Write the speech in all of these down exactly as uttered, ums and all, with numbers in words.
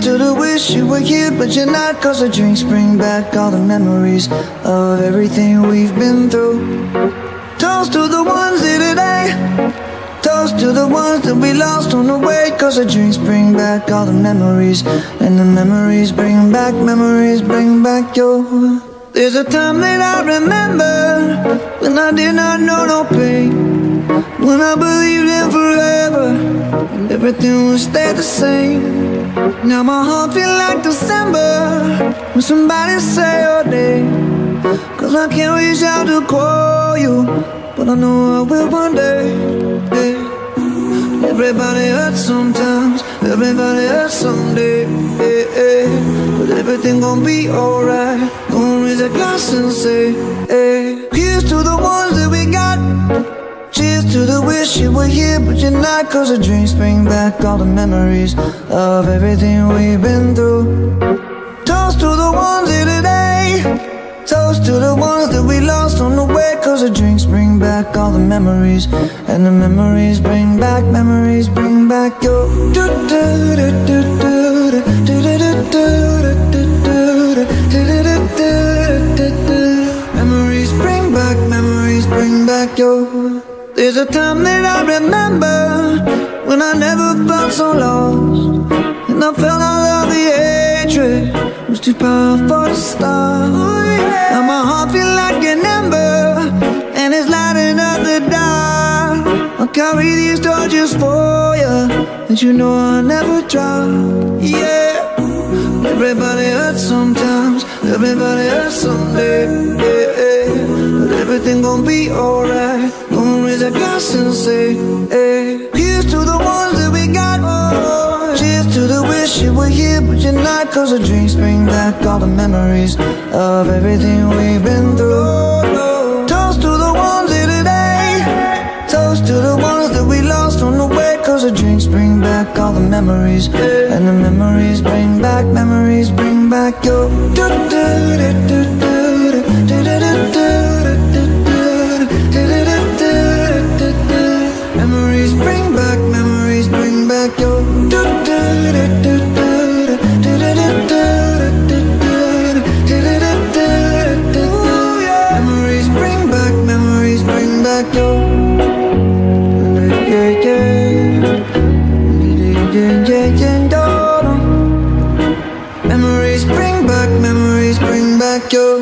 to the wish you were here, but you're not. Cause the drinks bring back all the memories of everything we've been through. Toast to the ones here today. Toast to the ones that we lost on the way. Cause the drinks bring back all the memories, and the memories bring back, memories bring back your. There's a time that I remember when I did not know no pain, when I believed in forever and everything would stay the same. Now my heart feel like December when somebody say your name. Cause I can't reach out to call you, but I know I will one day. Hey. Everybody hurts sometimes, everybody hurts someday. Hey, hey. But everything gon' be alright. Gonna raise a glass and say, hey. Here's to the ones that we got. Cheers to the wish you were here, but you're not. Cause the drinks bring back all the memories of everything we've been through. Toast to the ones here today. Toast to the ones that we lost on the way. Cause the drinks bring back all the memories, and the memories bring back, memories bring back your. Memories bring back, memories bring back your. There's a time that I remember when I never felt so lost, and I felt all of the hatred was too powerful to stop. Now my heart feel like an ember, and it's lighting up the dark. I'll carry these torches for you, and you know I'll never drop. Yeah. Everybody hurts sometimes, everybody hurts someday. Yeah, yeah. But everything gon' be alright. Gonna raise a glass and say, hey. Here's to the ones that we got. Oh, cheers to the wish you were here, but you're not. Cause the drinks bring back all the memories of everything we've been through. Toast to the ones here today. Toast to the ones that we lost on the way. Cause the drinks bring back all the memories, and the memories bring back, memories bring back your. Memories bring back, memories bring back your. Memories bring back, memories bring back your. Yeah, yeah, yeah, yeah. Memories bring back, memories bring back your.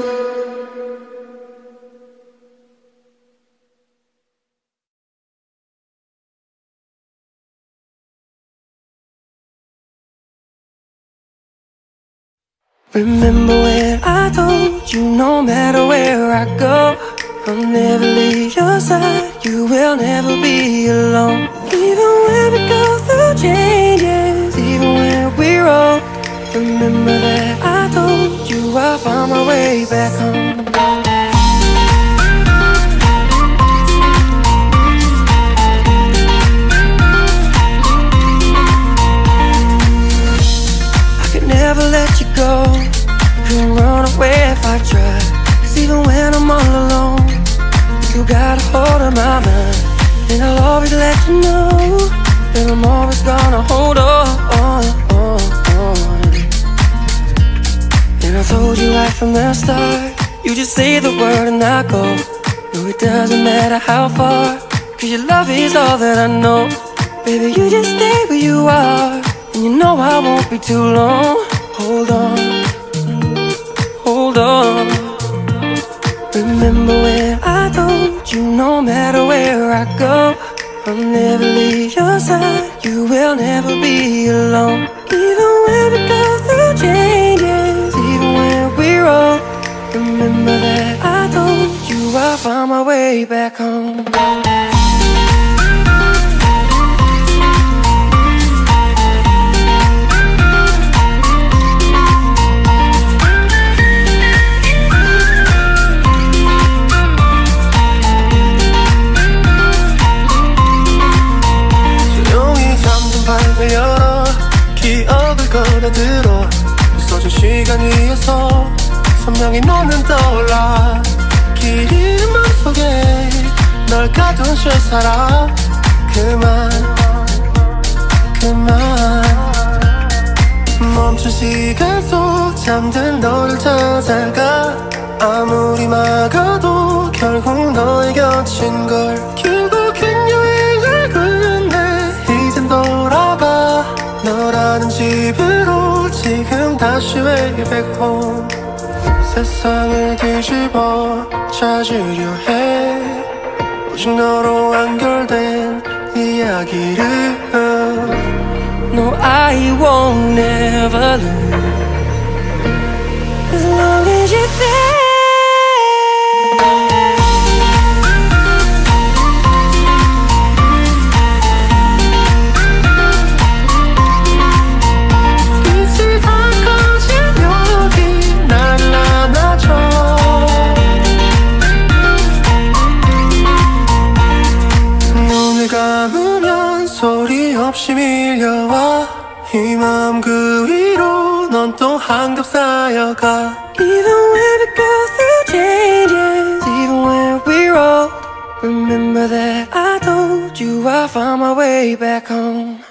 Remember when I told you no matter where I go, I'll never leave your side, you will never be alone. Even when we go through changes, even when we're old, remember that I told you I'll find my way back home. I could never let you go, couldn't run away if I tried. Cause even when I'm all alone, you got a hold of my mind. And I'll always let you know that I'm always gonna hold on, on, on, on. And I told you right from the start, you just say the word and I go. No, it doesn't matter how far, cause your love is all that I know. Baby, you just stay where you are, and you know I won't be too long. Hold on, hold on. Remember when I told you no matter where I go, I'll never leave your side, you will never be alone. Even when we go through changes, even when we're old, remember that I told you I'll find my way back home. 기억을 걸어들어 부서진 시간 위에서 선명히 너는 떠올라. 긴 맘속에 널 가둔 채 살아. 그만 그만 멈춘 시간 속 잠든 너를 찾아가 아무리 막아도 결국 너의 곁인 걸 결국엔 여행을 끝내 이젠 돌아가 너라는 집으로 지금 다시 way back home 세상을 뒤집어 찾으려 해 오직 너로 완결된 이야기를 No, I won't never lose as long as you're there. 빛이 다 꺼진 여기 나를 안아줘 눈을 감으면 소리 없이 밀려와 이 마음 그 위로 넌 또 한겹 쌓여가 Even when we go through changes Even when we're old Remember that I told you I found my way back home